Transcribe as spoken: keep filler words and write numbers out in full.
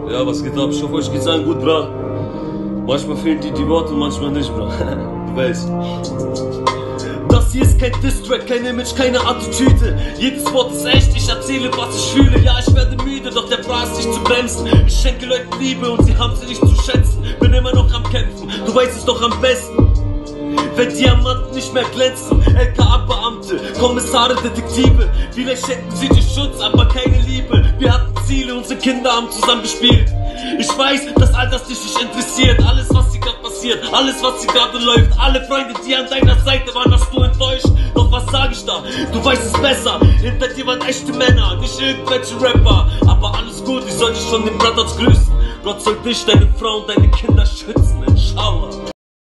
Ja, was geht ab? Ich hoffe, euch geht's allen gut, bra. Manchmal fehlen dir die Worte, manchmal nicht, bra. Du weißt. Das hier ist kein Distrack, kein Image, keine Attitüde. Jedes Wort ist echt, ich erzähle, was ich fühle. Ja, ich werde müde, doch der Preis ist nicht zu bremsen. Ich schenke Leuten Liebe und sie haben sie nicht zu schätzen. Bin immer noch am Kämpfen, du weißt es doch am besten. Wenn Diamanten nicht mehr glänzen, L K A-Beamte, Kommissare, Detektive. Vielleicht schenken sie dir Schutz, aber keine Liebe. Wir hatten Ziele, unsere Kinder haben zusammen gespielt. Ich weiß, dass all das dich nicht interessiert. Alles, was hier gerade passiert, alles, was hier gerade läuft. Alle Freunde, die an deiner Seite waren, hast du enttäuscht. Doch was sag ich da? Du weißt es besser. Hinter dir waren echte Männer, nicht irgendwelche Rapper. Aber alles gut, ich soll dich von den Brothers grüßen. Gott soll dich, deine Frau und deine Kinder schützen. Inshallah.